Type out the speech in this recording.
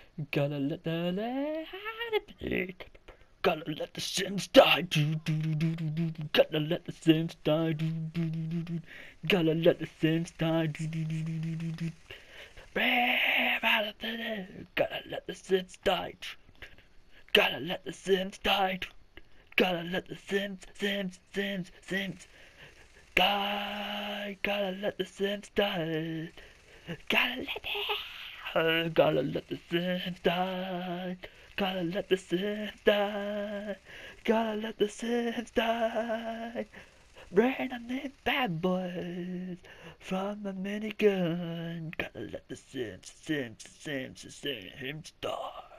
Gotta let gotta let the Synths die. Gotta let the Synths die. Gotta let the Synths die. Gotta let the Synths die. Gotta let the Synths die. Gotta let the Synths die. Gotta let the Synths die. Gotta let the Synths die. Gotta let the Synths die. Gotta let the Synths die. Random bad boys from a minigun. Gotta let the Synths die.